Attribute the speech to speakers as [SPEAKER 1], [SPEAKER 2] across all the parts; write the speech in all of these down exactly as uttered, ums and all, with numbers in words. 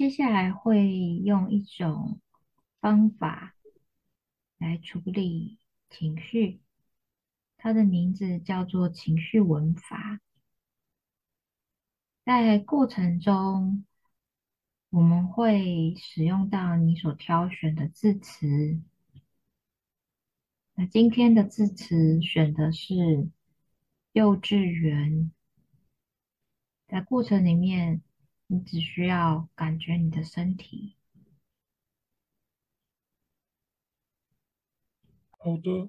[SPEAKER 1] 接下来会用一种方法来处理情绪，它的名字叫做情绪文法。在过程中，我们会使用到你所挑选的字词。那今天的字词选的是幼稚园。在过程里面，你只需要感觉你的身体。
[SPEAKER 2] 好的，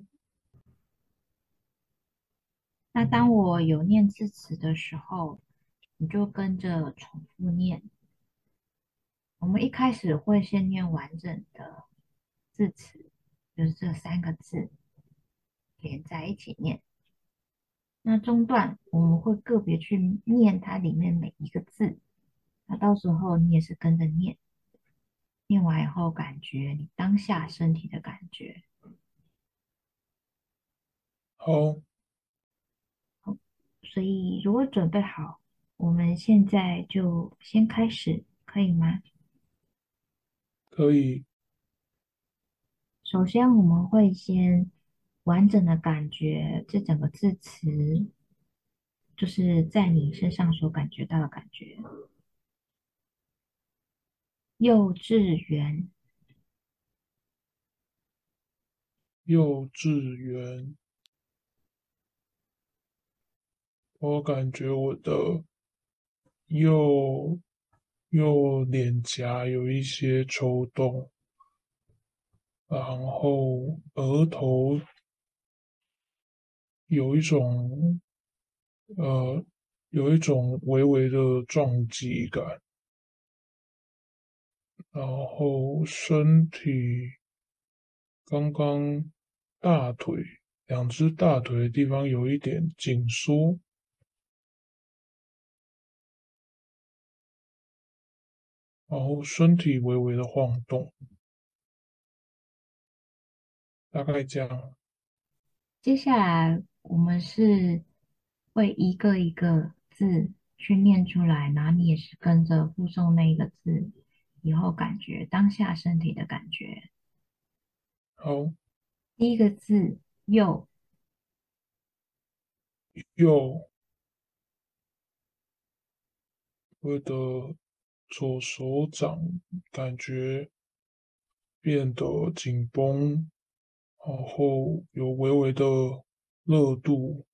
[SPEAKER 1] 那当我有念字词的时候，你就跟着重复念。我们一开始会先念完整的字词，就是这三个字连在一起念。那中段我们会个别去念它里面每一个字，那到时候你也是跟着念，念完以后感觉你当下身体的感觉。
[SPEAKER 2] 好，
[SPEAKER 1] 所以如果准备好，我们现在就先开始，可以吗？
[SPEAKER 2] 可以，
[SPEAKER 1] 首先我们会先完整的感觉这整个字词，就是在你身上所感觉到的感觉。幼稚园。
[SPEAKER 2] 幼稚园，我感觉我的右右脸颊有一些抽动，然后额头有一种呃有一种微微的撞击感，然后身体刚刚大腿两只大腿的地方有一点紧缩，然后身体微微的晃动，大概这样。
[SPEAKER 1] 接下来我们是会一个一个字去念出来，然后你也是跟着附送那一个字，以后感觉当下身体的感觉。
[SPEAKER 2] 好，
[SPEAKER 1] 第一个字右。
[SPEAKER 2] 右我的左手掌感觉变得紧绷，然后有微微的热度，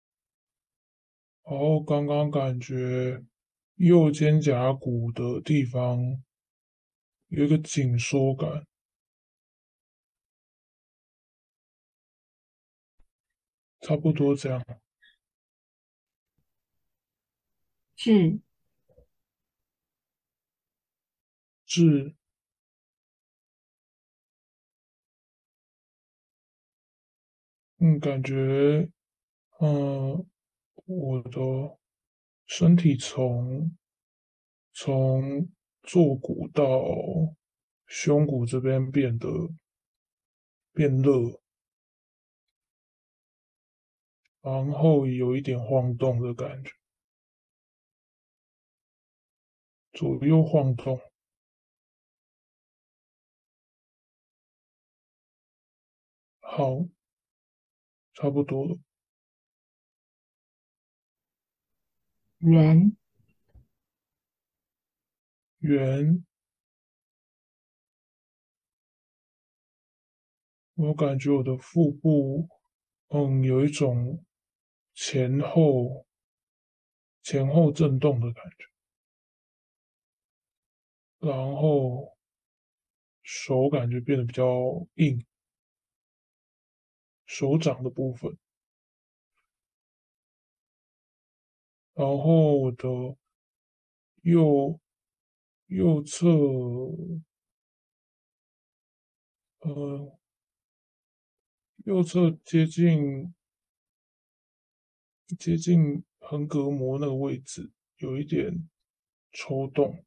[SPEAKER 2] 然后刚刚感觉右肩胛骨的地方有一个紧缩感，差不多这样。
[SPEAKER 1] 至。
[SPEAKER 2] 是，嗯，感觉，嗯，我的身体从从坐骨到胸骨这边变得变热，然后有一点晃动的感觉，左右晃动。好，差不多了。
[SPEAKER 1] 圆。
[SPEAKER 2] 圆，我感觉我的腹部，嗯，有一种前后前后震动的感觉，然后手感觉变得比较硬，手掌的部分，然后我的右右侧，呃，右侧接近接近横膈膜那个位置有一点抽动，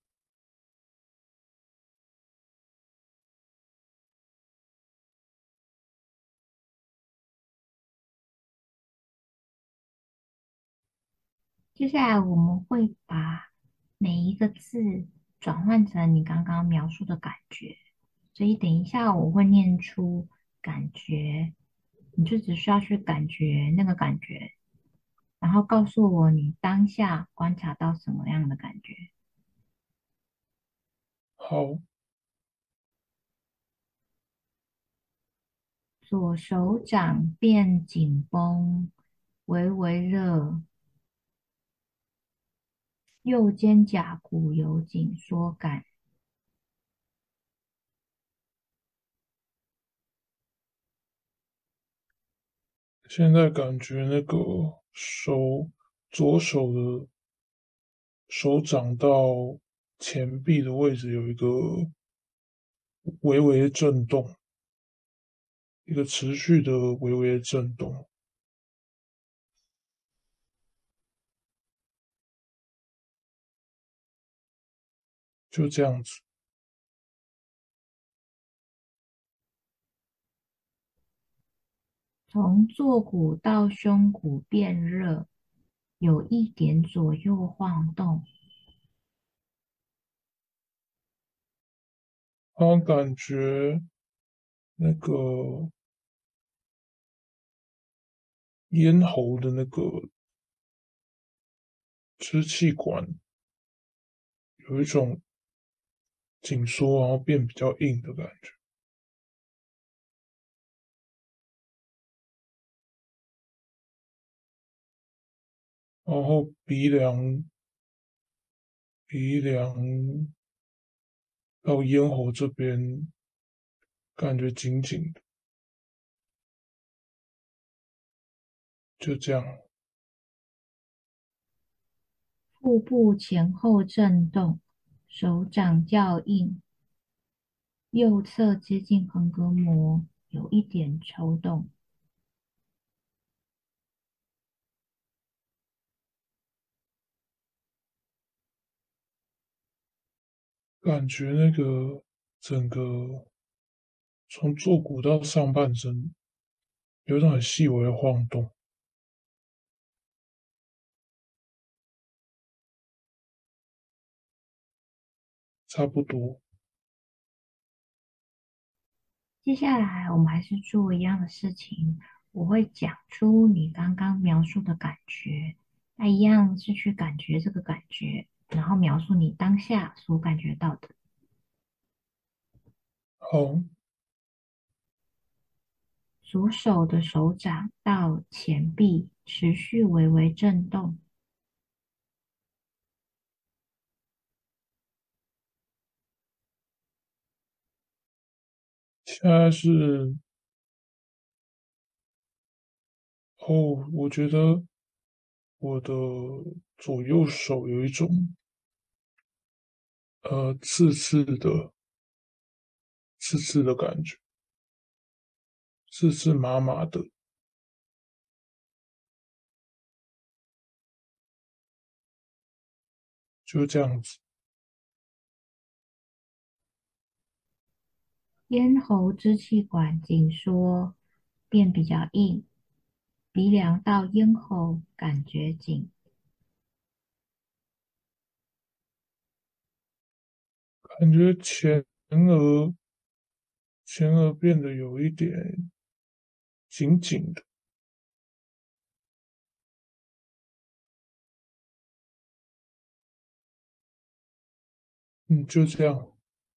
[SPEAKER 1] 接下来我们会把每一个字转换成你刚刚描述的感觉。所以等一下我会念出感觉，你就只需要去感觉那个感觉，然后告诉我你当下观察到什么样的感觉。
[SPEAKER 2] 好，
[SPEAKER 1] 左手掌变紧绷，微微热，右肩胛骨有紧缩感。
[SPEAKER 2] 现在感觉那个手，左手的手掌到前臂的位置有一个微微的震动，一个持续的微微的震动，就这样子。
[SPEAKER 1] 从坐骨到胸骨变热，有一点左右晃动。
[SPEAKER 2] 然后感觉那个咽喉的那个支气管有一种紧缩，然后变比较硬的感觉。然后鼻梁、鼻梁到咽喉这边感觉紧紧的，就这样。
[SPEAKER 1] 腹部前后震动，手掌较硬，右侧接近横膈膜，有一点抽动。
[SPEAKER 2] 感觉那个整个从坐骨到上半身有一种很细微的晃动，差不多。
[SPEAKER 1] 接下来我们还是做一样的事情，我会讲出你刚刚描述的感觉，那一样是去感觉这个感觉，然后描述你当下所感觉到的。
[SPEAKER 2] 好，
[SPEAKER 1] 左手的手掌到前臂持续微微震动，
[SPEAKER 2] 现在是哦，我觉得我的左右手有一种呃刺刺的、刺刺的感觉，刺刺麻麻的，就这样子。
[SPEAKER 1] 咽喉支气管紧缩，变比较硬，鼻梁到咽喉感觉紧。
[SPEAKER 2] 感觉前额前额变得有一点紧紧的，嗯，就这样。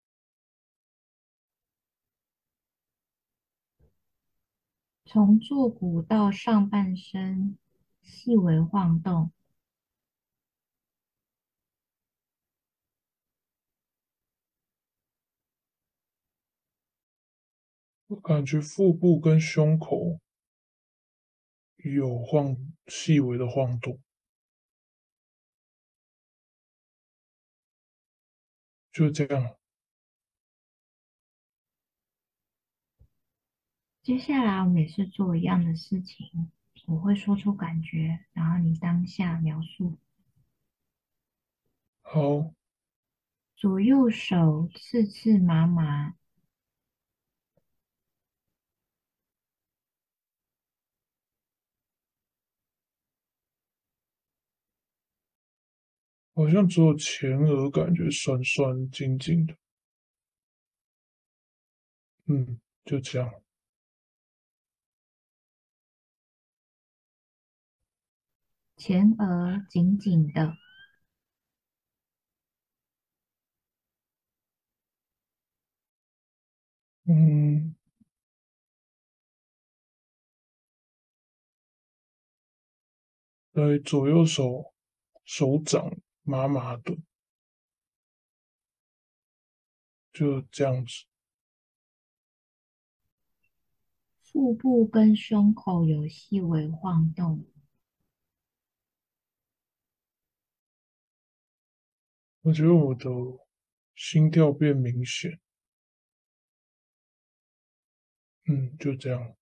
[SPEAKER 1] 从坐骨到上半身细微晃动，
[SPEAKER 2] 我感觉腹部跟胸口有晃，细微的晃动，就这样。
[SPEAKER 1] 接下来我们也是做一样的事情，我会说出感觉，然后你当下描述。
[SPEAKER 2] 好，
[SPEAKER 1] 左右手刺刺麻麻，
[SPEAKER 2] 好像只有前额感觉酸酸紧紧的，嗯，就这样，
[SPEAKER 1] 前额紧紧的，
[SPEAKER 2] 嗯，对，左右手手掌麻麻的，就这样子，
[SPEAKER 1] 腹部跟胸口有细微晃动，
[SPEAKER 2] 我觉得我的心跳变明显，嗯，就这样，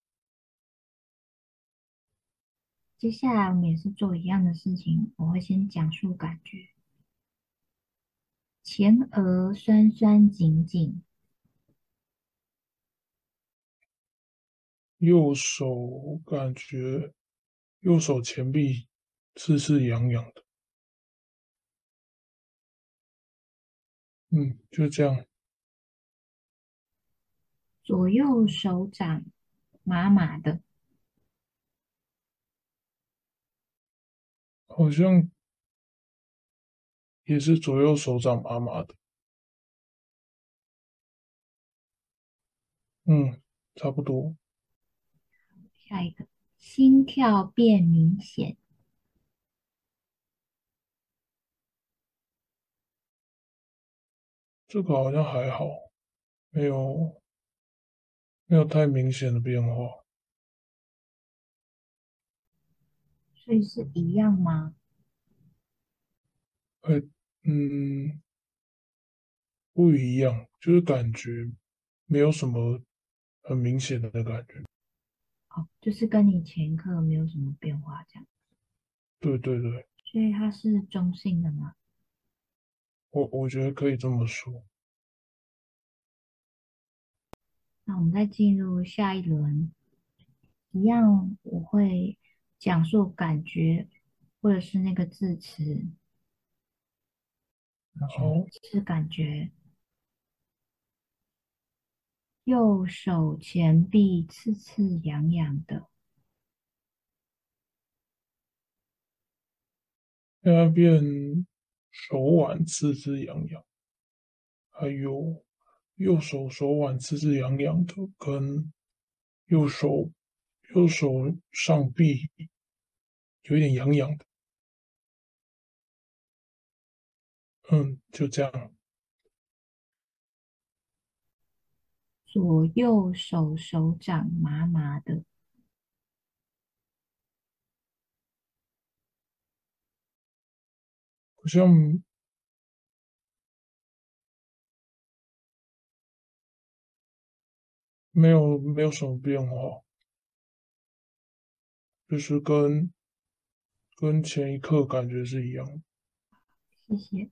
[SPEAKER 1] 接下来我们也是做一样的事情，我会先讲述感觉。前额酸酸紧紧，
[SPEAKER 2] 右手感觉右手前臂刺刺痒痒的，嗯，就这样，
[SPEAKER 1] 左右手掌麻麻的，
[SPEAKER 2] 好像也是左右手掌麻麻的，嗯，差不多。
[SPEAKER 1] 下一个心跳变明显，
[SPEAKER 2] 这个好像还好，没有没有太明显的变化。
[SPEAKER 1] 所以是一样吗？
[SPEAKER 2] 呃，嗯，不一样，就是感觉没有什么很明显的感觉。
[SPEAKER 1] 哦，就是跟你前一刻没有什么变化这样，
[SPEAKER 2] 对对对，
[SPEAKER 1] 所以它是中性的吗？
[SPEAKER 2] 我我觉得可以这么说。
[SPEAKER 1] 那我们再进入下一轮，一样我会讲述感觉或者是那个字词，
[SPEAKER 2] 好，
[SPEAKER 1] 是感觉右手前臂刺刺痒痒的，
[SPEAKER 2] 现在变手腕刺刺痒痒，还有右手手腕刺刺痒痒的，跟右手右手上臂有一点痒痒的。嗯，就这样，
[SPEAKER 1] 左右手手掌麻麻的，
[SPEAKER 2] 好像没有没有什么变化，就是跟跟前一刻感觉是一样的。
[SPEAKER 1] 谢谢。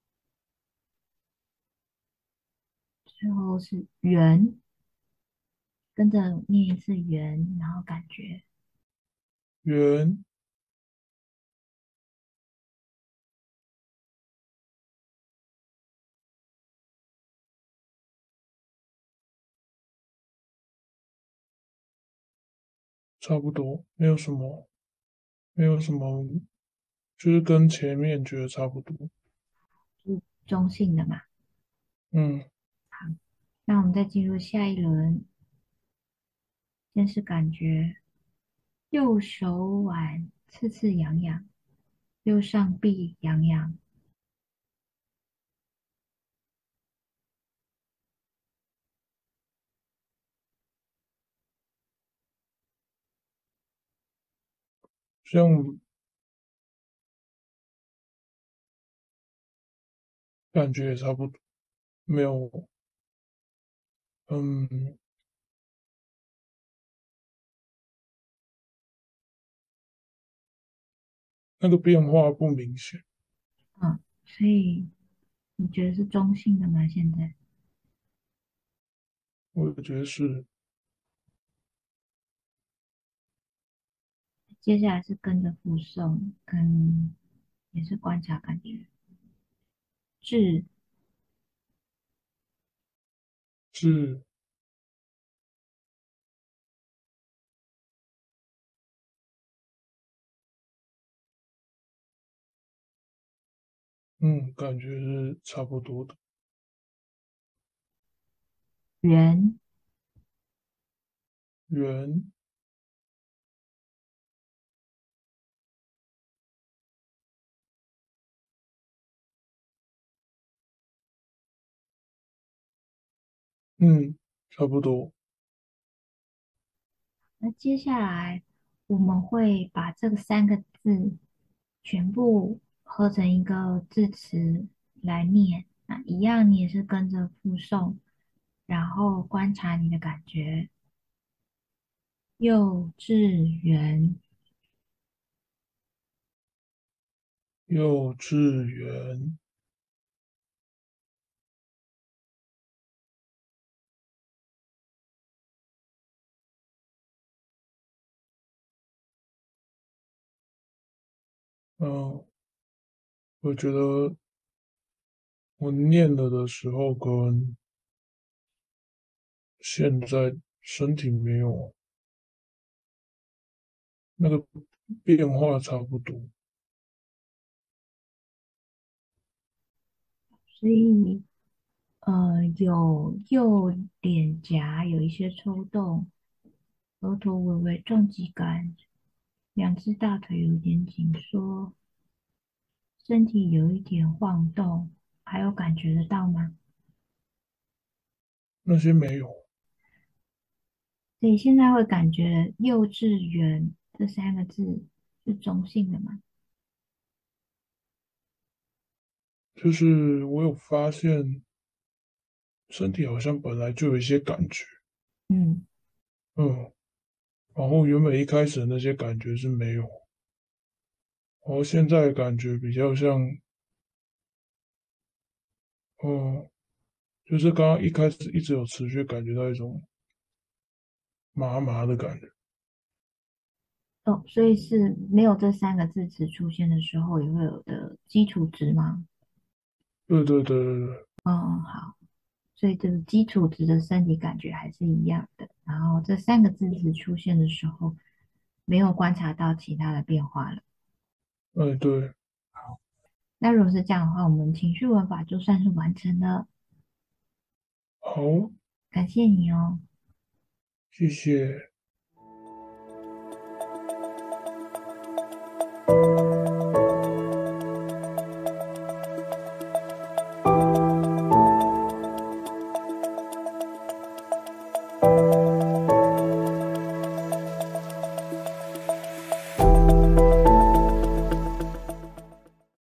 [SPEAKER 1] 最后是圆，跟着念一次圆，然后感觉
[SPEAKER 2] 圆差不多，没有什么没有什么，就是跟前面觉得差不多。
[SPEAKER 1] 是中性的嘛。
[SPEAKER 2] 嗯，
[SPEAKER 1] 那我们再进入下一轮，先是感觉右手腕刺刺痒痒，右上臂痒痒，
[SPEAKER 2] 像感觉也差不多，没有，嗯，那个变化不明显，
[SPEAKER 1] 嗯，所以你觉得是中性的吗？现在
[SPEAKER 2] 我觉得是
[SPEAKER 1] 接下来是跟着附送，跟也是观察感觉。 志，
[SPEAKER 2] 志，嗯，感觉是差不多的。
[SPEAKER 1] 圆，
[SPEAKER 2] 圆，嗯，差不多。
[SPEAKER 1] 那接下来我们会把这个三个字全部合成一个字词来念。那一样，你也是跟着复诵，然后观察你的感觉。幼稚园，
[SPEAKER 2] 幼稚园，嗯，我觉得我念了的时候跟现在身体没有那个变化差不多。
[SPEAKER 1] 所以呃，有右脸颊有一些抽动，额头微微重击感，两只大腿有点紧缩，身体有一点晃动，还有感觉得到吗？
[SPEAKER 2] 那些没有，
[SPEAKER 1] 所以现在会感觉“幼稚园”这三个字是中性的吗？
[SPEAKER 2] 就是我有发现身体好像本来就有一些感觉，
[SPEAKER 1] 嗯，
[SPEAKER 2] 嗯，然后原本一开始的那些感觉是没有，然后现在感觉比较像，嗯，就是刚刚一开始一直有持续感觉到一种麻麻的感觉。
[SPEAKER 1] 哦，所以是没有这三个字词出现的时候也会有的基础值吗？
[SPEAKER 2] 对对对对对，
[SPEAKER 1] 嗯，好，所以这个基础值的身体感觉还是一样的。然后这三个字词出现的时候，没有观察到其他的变化了。
[SPEAKER 2] 哎对，
[SPEAKER 1] 那如果是这样的话，我们情绪文法就算是完成了。
[SPEAKER 2] 好，
[SPEAKER 1] 感谢你哦。
[SPEAKER 2] 谢谢。